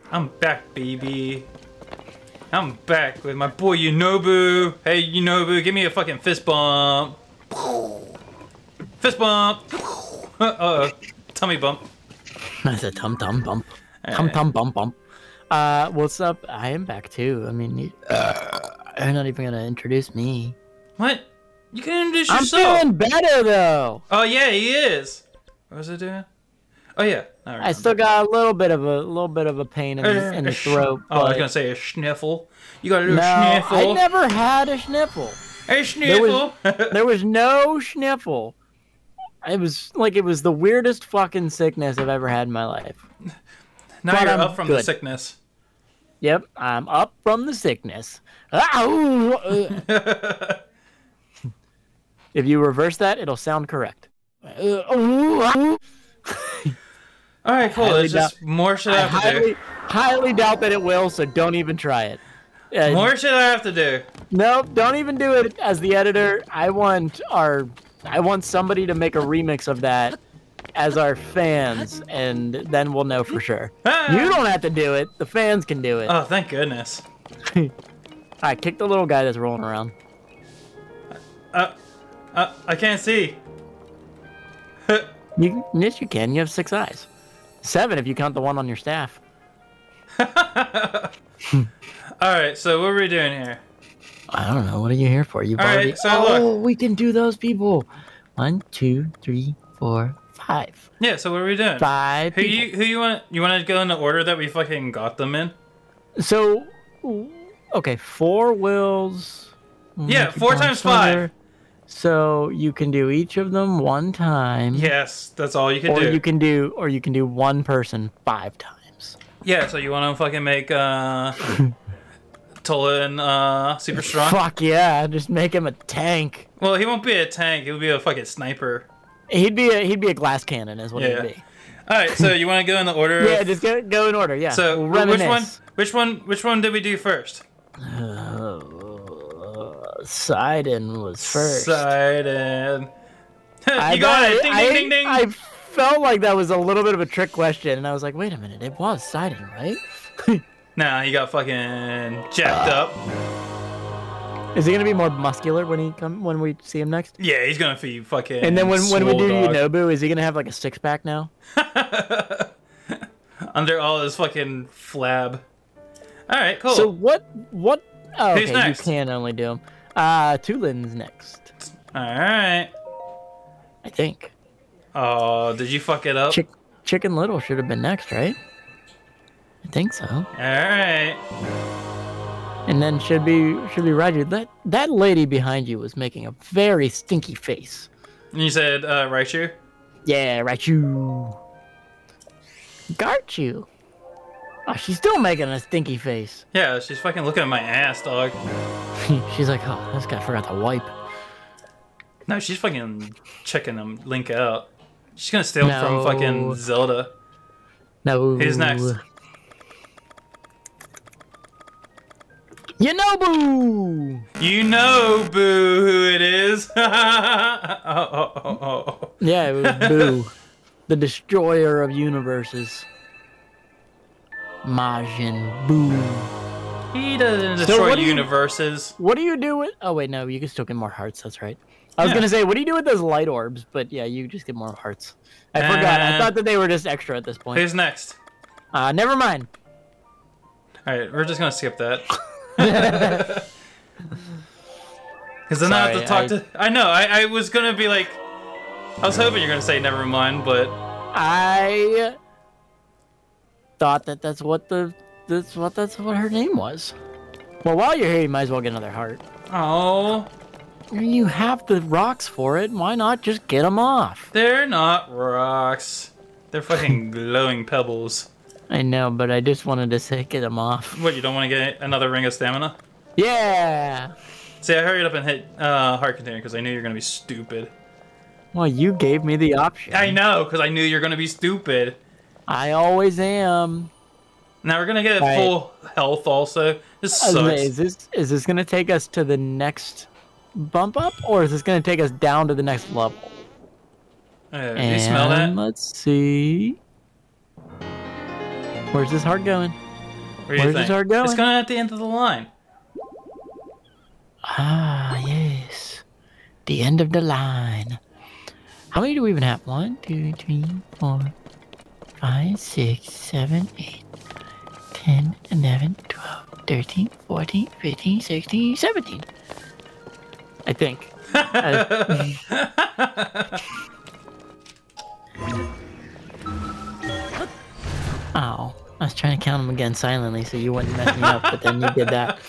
I'm back, baby. I'm back with my boy Yunobu. Hey, Yunobu, give me a fucking fist bump. Fist bump. Tummy bump. That's a tum-tum bump. Alright. Tum-tum bump bump. What's up? I am back too. I mean, you're not even gonna introduce me. What? You can introduce I'm yourself. feeling better though. Oh yeah, he is. What was it doing? Oh yeah. I still got a little bit of a pain in the throat. Oh, I was gonna say a sniffle. You got a little No, sniffle. I never had a sniffle. A sniffle. There was no sniffle. It was the weirdest fucking sickness I've ever had in my life. Now But you're I'm up from good. the sickness. Yep, I'm up from the sickness. If you reverse that, it'll sound correct. All right, cool. There's just more shit I have to do. Highly doubt that it will, so don't even try it. More shit I have to do. Nope, don't even do it. As the editor, I want somebody to make a remix of that as our fans, and then we'll know for sure. You don't have to do it. The fans can do it. Oh, thank goodness. Alright, kick the little guy that's rolling around. I can't see. Yes, you can. You have 6 eyes. 7 if you count the one on your staff. Alright, so what are we doing here? I don't know. What are you here for? You've All already. right, so look. We can do those people. 1, 2, 3, 4, 5. Yeah, so what are we doing? 5 Who people. you want to go in the order that we fucking got them in? So, okay, 4 wills. Yeah, 4 times 5. So you can do each of them 1 time. Yes, that's all you can Or do. you can do 1 person 5 times. Yeah, so you want to fucking make Tolan super strong? Fuck yeah! Just make him a tank. Well, he won't be a tank. He'll be a fucking sniper. He'd be a glass cannon, is what he'd be. All right, so you want to go in the order? Yeah, just go in order. Yeah. So which one did we do first? Sidon was first. Sidon. You got it. Ding, ding, ding, ding. I felt like that was a little bit of a trick question, and I was like, wait a minute, it was Sidon, right? Nah, he got fucking jacked up. Is he gonna be more muscular when we see him next? Yeah, he's gonna be fucking. And then when we do swole dog. Yunobu, is he gonna have like a 6-pack now? Under all his fucking flab. All right, cool. So what? Oh, Who's okay, next? you can only do him. Tulin's next, All right. I think. Oh, did you fuck it up? Chicken Little should have been next, right? I think so. All right. And then should be Raju. That lady behind you was making a very stinky face. And you said Raichu? Yeah, Raju. Garchu. Oh, she's still making a stinky face. Yeah, she's fucking looking at my ass, dog. She's like, oh, this guy forgot to wipe. No, she's fucking checking him Link out. She's gonna steal from fucking Zelda. No. Who's next? Yunobu! You know, Boo, who it is. Oh. Yeah, it was Boo. The destroyer of universes. Majin Buu. He doesn't destroy universes. What do you do with... Oh, wait, no, you can still get more hearts, that's right. I was going to say, what do you do with those light orbs? But yeah, you just get more hearts. I forgot. I thought that they were just extra at this point. Who's next? Never mind. Alright, we're just gonna skip that. Because then I have to talk to... I know, I was gonna be like... I was hoping you're gonna say never mind, but... I thought that's what her name was. Well, while you're here, you might as well get another heart. Oh, You have the rocks for it. Why not just get them off? they're not rocks. They're fucking glowing pebbles. I know, but I just wanted to say get them off. What, you don't want to get another ring of stamina? Yeah. See, I hurried up and hit heart container because I knew you were gonna be stupid. Well, you gave me the option. I know, because I knew you're gonna be stupid. I always am. Now we're gonna get full health also. This sucks. Is this gonna take us to the next bump up, or is this gonna take us down to the next level? Do you smell that? Let's see. Where's this heart going? Where do you Where's think? this hard going? It's going at the end of the line. Ah, yes. The end of the line. How many do we even have? 1, 2, 3, 4, 5, 6, 7, 8, 10, 11, 12, 13, 14, 15, 16, 17. I think. Oh, I was trying to count them again silently so you wouldn't mess me up, but then you did that.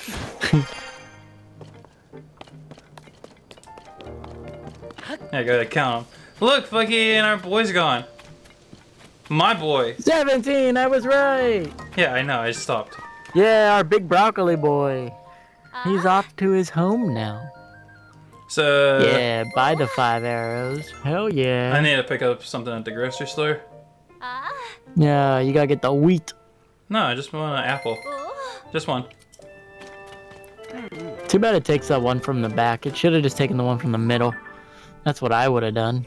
I gotta count them. Look, fucking our boy's gone. My boy. 17, I was right. Yeah, I know, I stopped. Yeah, our big broccoli boy. He's off to his home now. So... Yeah, buy the 5 arrows. Hell yeah. I need to pick up something at the grocery store. Yeah, you gotta get the wheat. No, I just want an apple. Just one. Too bad it takes that one from the back. It should have just taken the one from the middle. That's what I would have done.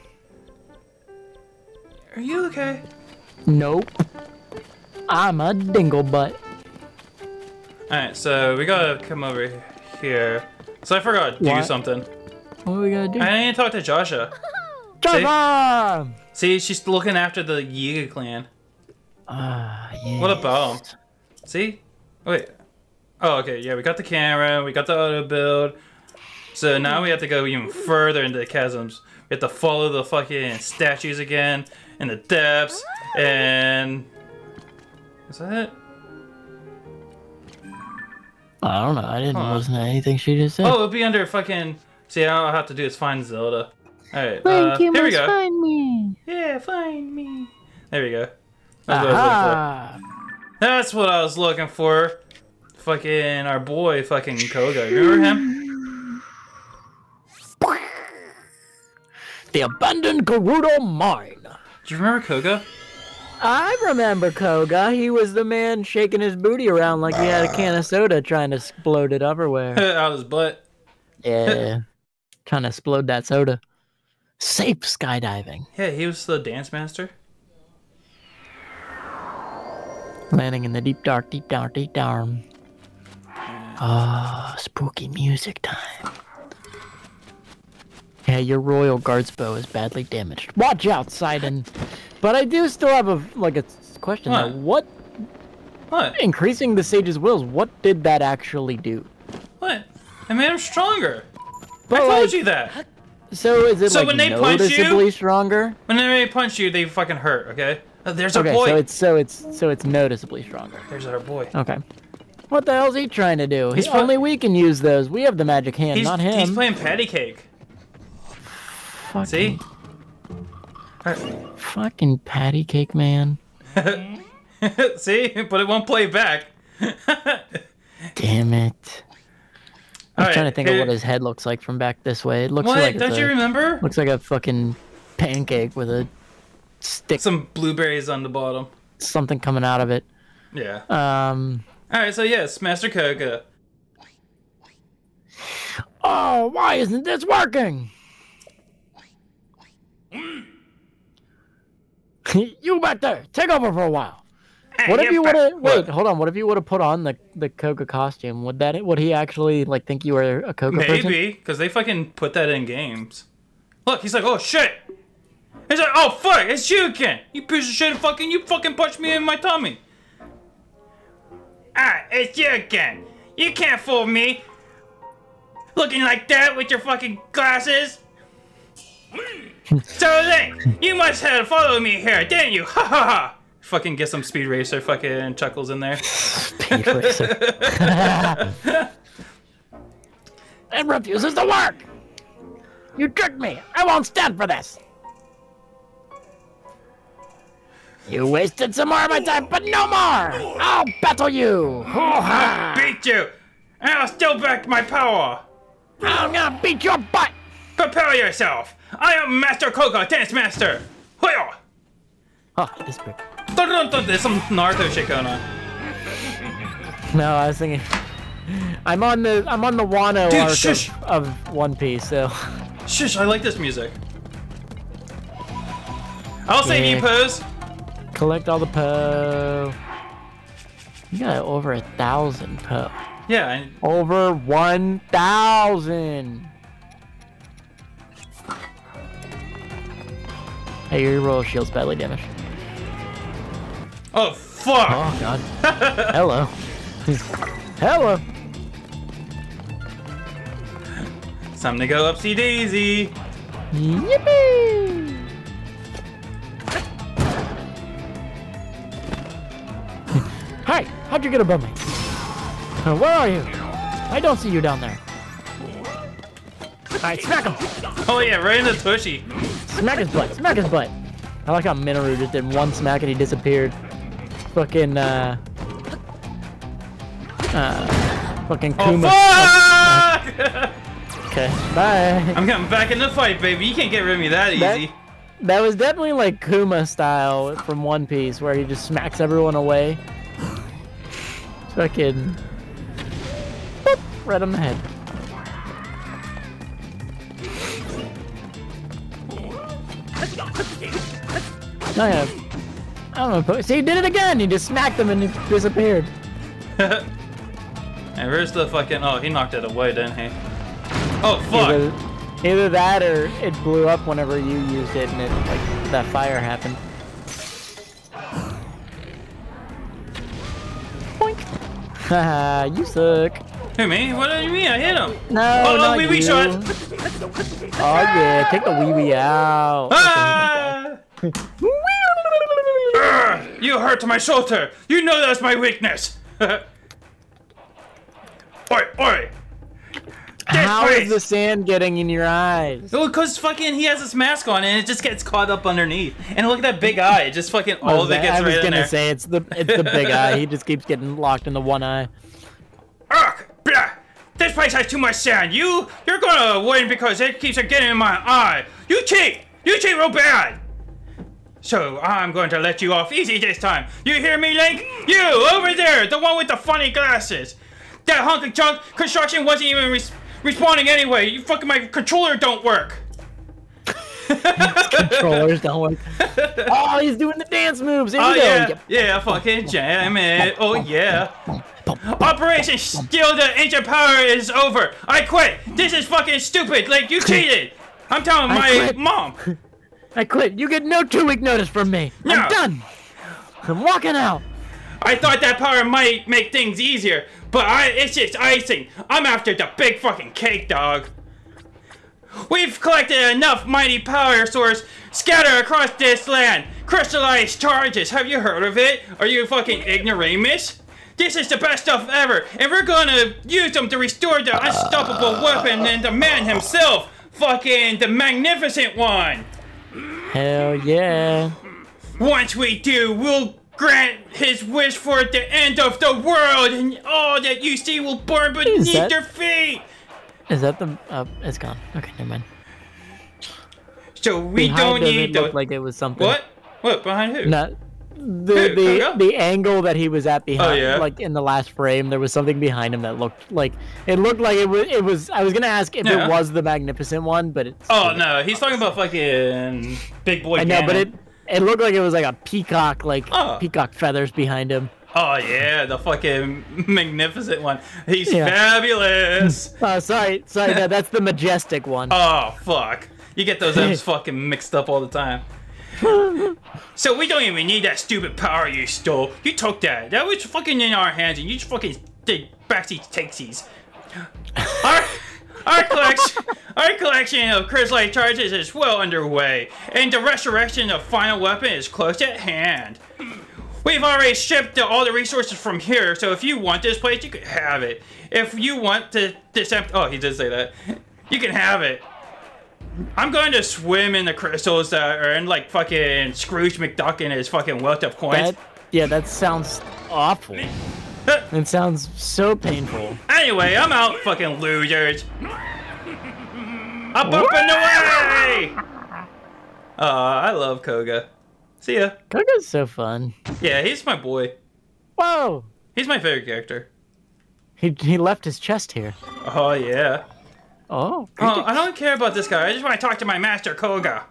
Are you okay? Nope. I'm a dingle butt. Alright, so we gotta come over here. So I forgot to do What? something. What are we gonna do? I need to talk to Joshua. Java! See, she's looking after the Yiga clan. Ah, yes. What about him? See? Wait. Oh, okay, yeah, we got the camera, we got the auto build. So now we have to go even further into the chasms. We have to follow the fucking statues again, in the depths, and... Is that it? I don't know. I didn't listen to anything she just said. Oh, it'll be under fucking... See, all I have to do is find Zelda. Alright, Thank you, here we must go. find me. Yeah, find me. There we go. That's what I was looking for. That's what I was looking for. Fucking our boy, fucking Kohga. Remember him? The abandoned Gerudo mine. Do you remember Kohga? I remember Kohga. He was the man shaking his booty around like he had a can of soda trying to explode it everywhere. Out of his butt. Yeah. Trying to explode that soda. Safe skydiving. Yeah, he was the dance master. Landing in the deep dark, deep dark, deep dark. Ah, spooky music time. Yeah, your royal guard's bow is badly damaged. Watch out, Sidon. But I do still have a question though. What? Increasing the sage's wills, what did that actually do? What? I made him stronger. But I told you that. So is it So like when they punch noticeably you- stronger? When they punch you, they fucking hurt, okay? There's our Okay, boy. so it's noticeably stronger. There's our boy. Okay. What the hell's he trying to do? He's Only we can use those. We have the magic hand, not him. He's playing patty cake. Fucking, See? fucking patty cake man. See? But it won't play back. Damn it. I was Alright, trying to think of what his head looks like from back this way. It looks What? like Don't you remember? looks like a fucking pancake with a stick, Some blueberries on the bottom. something coming out of it. Yeah. Um. Alright, so yes, Master Kohga. Oh, why isn't this working? You back there, take over for a while. What if you would have wait? Hold on. What if you would have put on the Kohga costume? Would he actually like think you were a Kohga person? Maybe, because they fucking put that in games. Look, he's like, oh shit. He's like, oh fuck, it's you again. You piece of shit, you fucking punched me in my tummy. Ah, it's you again. You can't fool me. Looking like that with your fucking glasses. So then, you must have followed me here, didn't you? Ha ha ha. Fucking get some Speed Racer fucking chuckles in there. Speed Racer. It refuses to work. You tricked me. I won't stand for this. You wasted some more of my time, but no more. I'll battle you. I'll beat you, and I'll steal back my power. I'm gonna beat your butt. Prepare yourself. I am Master Kohga, Dance Master. Hoya! Oh, this brick. There's some Naruto shit going on. No, I was thinking. I'm on the Wano Dude, arc shush. of One Piece, so. Shush, I like this music. I'll save you, Pose. Collect all the po. You got over 1,000 Poe. Yeah. Over 1,000. Hey, your roll shield's badly damaged. Oh, fuck! Oh, God. Hello. Hello. It's time to go upsy daisy. Yippee! Hi, how'd you get above me? Where are you? I don't see you down there. Alright, smack him! Oh yeah, right in the tushy. Smack his butt, smack his butt! I like how Minoru just did one smack and he disappeared. Fucking, fucking Kuma. Oh, fuck! Okay, bye. I'm getting back in the fight, baby. You can't get rid of me that easy. That was definitely like Kuma style from One Piece, where he just smacks everyone away. Fucking... Boop, right on the head. Oh yeah. I don't know. See, he did it again! He just smacked him and he disappeared. And where's the fucking... Oh, he knocked it away, didn't he? Oh, fuck! Either that or it blew up whenever you used it and it, like, that fire happened. Boink! Haha, you suck. Hey, me? What do you mean? I hit him! No, oh, not wee you. shot! Oh yeah, take the wee out. Ah! You hurt my shoulder! You know that's my weakness! Oi, oi! How is the sand getting in your eyes? Well, because fucking he has this mask on and it just gets caught up underneath. And look at that big eye. It just fucking all of it gets right in there. I was gonna say it's the big eye. He just keeps getting locked in the one eye. Ugh! Blah. This place has too much sand. You're gonna win because it keeps getting in my eye. You cheat! You cheat real bad! So I'm going to let you off easy this time. You hear me, Link? You, over there, the one with the funny glasses. That hunk of junk construction wasn't even responding anyway. You fucking my controller don't work. Controllers don't work. Oh, he's doing the dance moves. Here we go. Yeah, yeah, fucking jam it. Oh yeah. Operation Steal the Ancient Power is over. I quit. This is fucking stupid. Like you cheated. I'm telling my mom. I quit. You get no 2-week notice from me. No. I'm done. I'm walking out. I thought that power might make things easier, but it's just icing. I'm after the big fucking cake, dog. We've collected enough mighty power source scattered across this land. Crystallized charges. Have you heard of it? Are you fucking ignoramus? This is the best stuff ever, and we're gonna use them to restore the unstoppable weapon and the man himself. Fucking the magnificent one. Hell yeah. Once we do, we'll grant his wish for the end of the world, and all that you see will burn beneath your feet. Is that the... it's gone. Okay, never mind. So we don't need look like it was something. What? What? Behind who? No, the angle that he was at behind, yeah. like in the last frame, there was something behind him that looked like it was. I was gonna ask if it was the Magnificent One, but it's. Oh no, he's talking about fucking Big Boy. I know, but it looked like it was like a peacock, peacock feathers behind him. Oh yeah, the fucking Magnificent One. He's fabulous. Sorry, that's the Majestic One. Oh fuck, you get those M's fucking mixed up all the time. So we don't even need that stupid power you stole. You took that. That was fucking in our hands, and you just fucking did backseat takesies. Our collection of crystallized charges is well underway, and the resurrection of final weapon is close at hand. We've already shipped all the resources from here, so if you want this place, you can have it. If you want to he did say that. You can have it. I'm going to swim in the crystals that are in like fucking Scrooge McDuck and his fucking wealth of coins. That sounds awful. It sounds so painful. Anyway, I'm out, fucking losers. Up and away! I love Kohga. See ya. Koga's so fun. Yeah, he's my boy. Whoa! He's my favorite character. He left his chest here. Oh yeah. Oh, I don't care about this guy. I just want to talk to my Master Kohga.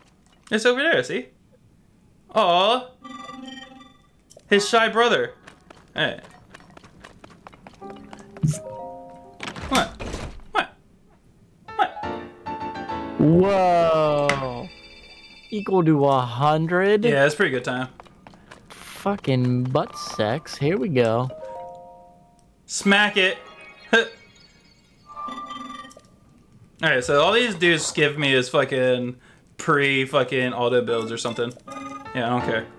It's over there, see? Aw. His shy brother. Hey. What? What? What? Whoa. Equal to 100? Yeah, it's a pretty good time. Fucking butt sex. Here we go. Smack it. Alright, so all these dudes give me is fucking pre-fucking auto builds or something. Yeah, I don't care.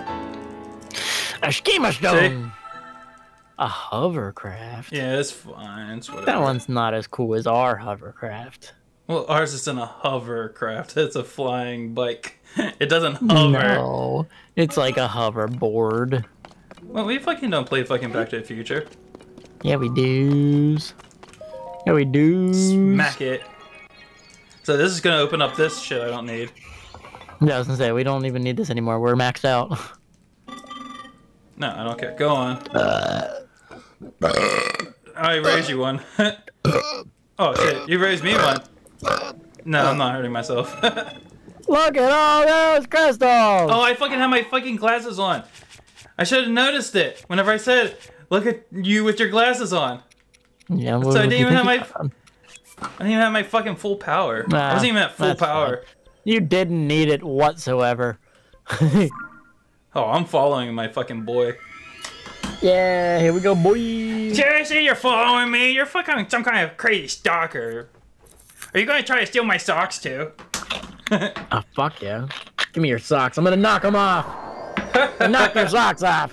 A schema stone. A hovercraft. Yeah, it's fine. It's whatever. That one's not as cool as our hovercraft. Well, ours isn't a hovercraft. It's a flying bike. It doesn't hover. No, it's like a hoverboard. Well, we fucking don't play fucking Back to the Future. Yeah, we do. Yeah, we do. Smack it. So this is gonna open up this shit I don't need. Yeah, I was gonna say, we don't even need this anymore. We're maxed out. No, I don't care. Go on. I raised you one. Oh shit, you raised me one. No, I'm not hurting myself. Look at all those crystals! Oh, I fucking have my fucking glasses on. I should have noticed it whenever I said, "Look at you with your glasses on." Yeah, what, So I what didn't you even have think my. I didn't even have my fucking full power. I wasn't even at full that's power. fine. You didn't need it whatsoever. Oh, I'm following my fucking boy. Yeah, here we go, boy. Seriously, you're following me? You're fucking some kind of crazy stalker. Are you gonna try to steal my socks too? Oh, fuck yeah. Give me your socks. I'm gonna knock them off. Knock your socks off.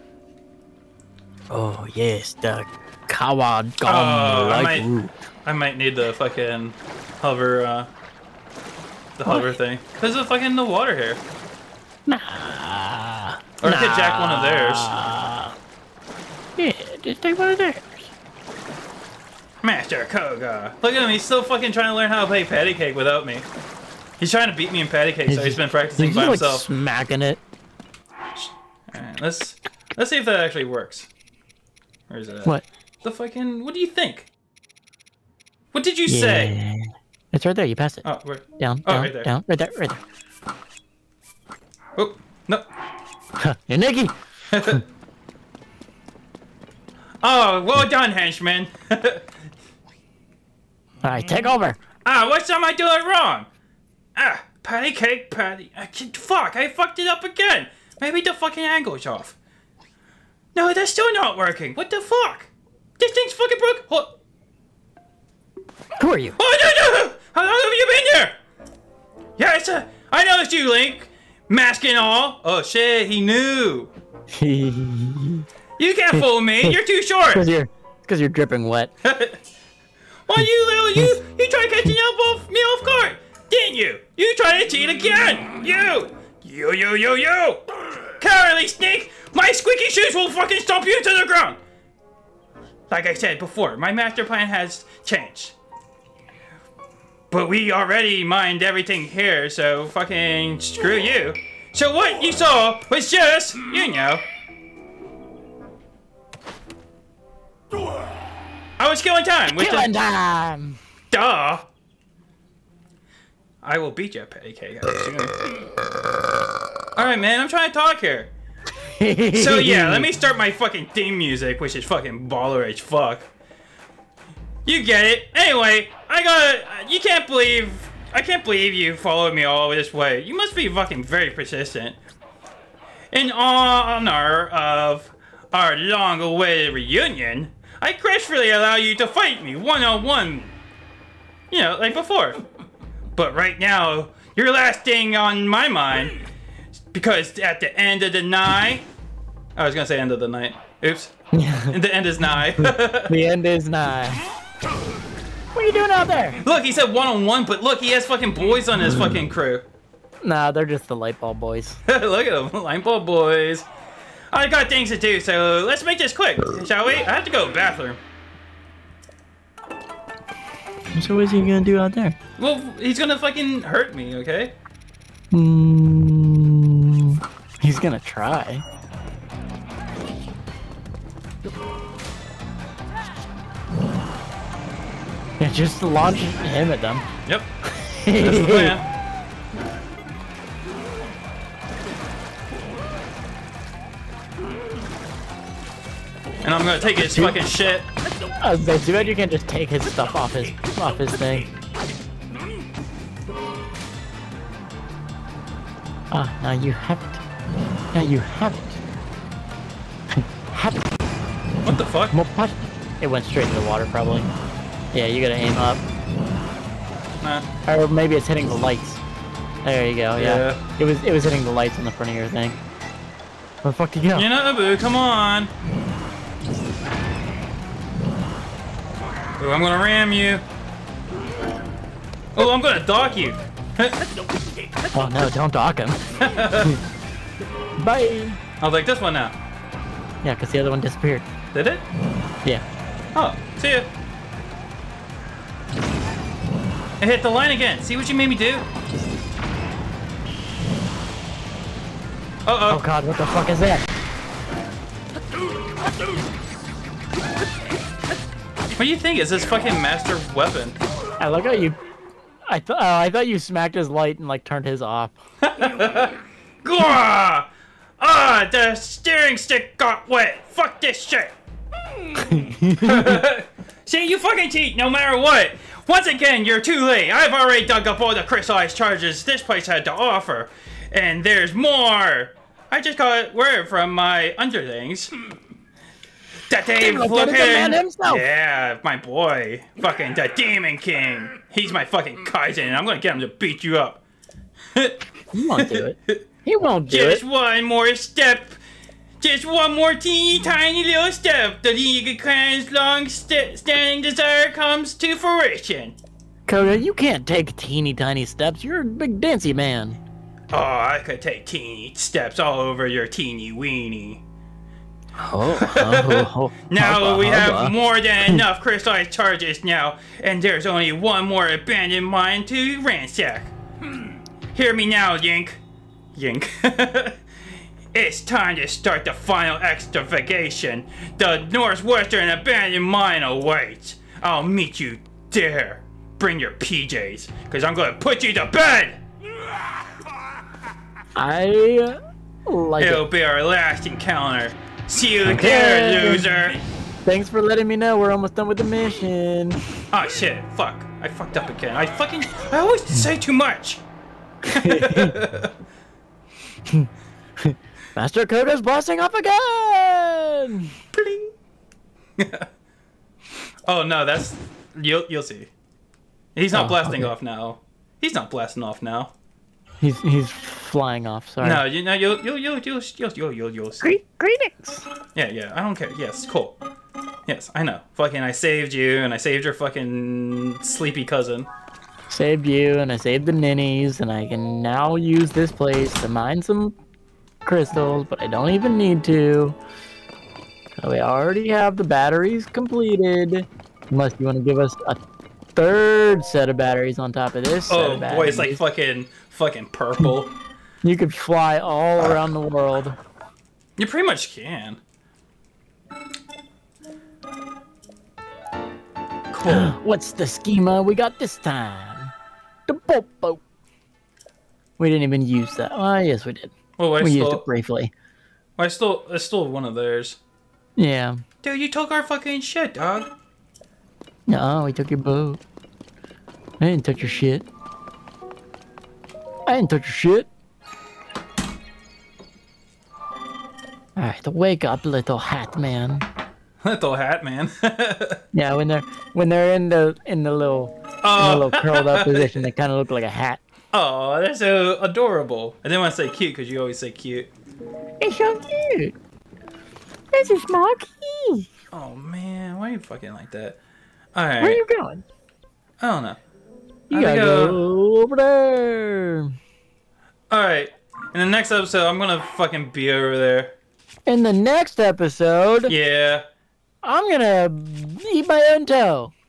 Oh, yes, the Kawa Gom I might need the fucking hover, the hover thing. Because of fucking the water here. Nah. Or I could jack one of theirs. Yeah, just take one of theirs. Master Kohga. Look at him, he's still fucking trying to learn how to play patty cake without me. He's trying to beat me in patty cake, so he's been practicing by himself. Like smacking it. Alright, let's see if that actually works. Where is it at? What? The fucking, what do you think? What did you say? It's right there, you passed it. Oh, where? Down, Oh, down, right there. down, right there, right there. Oh, no. You're Nikki! Oh, well done, henchman. Alright, take over. Ah, what am I doing wrong? Ah, patty cake, patty. Fuck, I fucked it up again. Maybe the fucking angle's off. No, that's still not working. What the fuck? This thing's fucking broke. Oh, Who are you? oh no! How long have you been here? Yeah, I noticed you, Link. Mask and all. Oh shit, he knew. You can't fool me. You're too short. Because you're dripping wet. Why you tried catching up me off guard, didn't you? You tried to cheat again. You. Cowardly snake. My squeaky shoes will fucking stomp you to the ground. Like I said before, my master plan has changed. But we already mined everything here, so fucking screw you. So what you saw was just, you know. I was killing time with Killing time! Duh. I will beat you, patty cake. Alright, man, I'm trying to talk here. So yeah, let me start my fucking theme music, which is fucking baller as fuck. You get it. Anyway, I can't believe you followed me all this way. You must be fucking very persistent. In honor of our long-awaited reunion, I gracefully allow you to fight me one-on-one. You know, like before. But right now, your last thing on my mind, because at the end of the night, I was gonna say end of the night. Oops. The end is nigh. The end is nigh. What are you doing out there? Look, he said one-on-one, but look, he has fucking boys on his fucking crew. Nah, they're just the light bulb boys. Look at them, light bulb boys. I got things to do, so let's make this quick, shall we? I have to go to the bathroom. So what's he gonna do out there? Well, he's gonna fucking hurt me, okay? He's gonna try. Yeah, just launch him at them. Yep. That's the plan. And I'm gonna take his fucking shit. I was too bad you can't just take his stuff off his thing. Ah, now you haven't. Now you haven't. Haven't. What the fuck? More punch. It went straight to the water, probably. Yeah, you gotta aim up. Nah. Or maybe it's hitting the lights. There you go. Yeah. It was hitting the lights on the front of your thing. Where the fuck did you go? You know, boo. Come on. Ooh, I'm gonna ram you. Oh, I'm gonna dock you. Oh no! Don't dock him. Bye. I'll take this one now. Yeah, because the other one disappeared. Did it? Yeah. Oh, see ya. I hit the line again. See what you made me do? Uh-oh. Oh god, what the fuck is that? What do you think is this fucking master weapon? I like how you. I thought you smacked his light and like turned his off. Gah! Ah, the steering stick got wet. Fuck this shit. See, you fucking cheat no matter what. Once again, you're too late. I've already dug up all the crystallized charges this place had to offer. And there's more. I just got word from my underlings that they've looked yeah, my boy. Fucking the Demon King. He's my fucking cousin, and I'm gonna get him to beat you up. He won't do it. He won't do it. Just one more step. Just one more teeny tiny little step. The League of Clans' long-standing desire comes to fruition. Kohga, you can't take teeny tiny steps. You're a big dancy man. Oh, I could take teeny steps all over your teeny weenie. Now we have more than enough crystallized charges now, and there's only one more abandoned mine to ransack. Hear me now, Yink. Yink. It's time to start the final excavation. The northwestern abandoned mine awaits. I'll meet you there. Bring your PJs, because I'm going to put you to bed! I like It'll be our last encounter. See you there, loser! Thanks for letting me know. We're almost done with the mission. Oh shit, fuck. I fucked up again. I always say too much! Master Kohga's blasting off again! Bling. Oh no, that's you'll see. He's not blasting off now. He's not blasting off now. He's flying off. Sorry. No, you'll see. Greetings. Yeah. I don't care. Yes, cool. Yes, I know. Fucking, I saved you, and I saved your fucking sleepy cousin. Saved you, and I saved the ninnies, and I can now use this place to mine some crystals, but I don't even need to. We already have the batteries completed. Unless you want to give us a third set of batteries on top of this set of batteries. Boy, it's like fucking purple. You could fly all around the world. You pretty much can. Cool. What's the schema we got this time? The boat. We didn't even use that. Oh, yes, we did. Oh, we used it briefly. I stole one of theirs. Yeah. Dude, you took our fucking shit, dog. No, we took your boat. I didn't touch your shit. Alright, wake up, little hat man. Little hat man. Yeah, when they're in the little curled up position, they kind of look like a hat. Oh, they're so adorable. I didn't want to say cute because you always say cute. It's so cute. It's a small key. Oh man, why are you fucking like that? All right. Where are you going? I don't know. You gotta go over there. All right. In the next episode, I'm gonna fucking be over there. In the next episode, yeah, I'm gonna eat my own toe.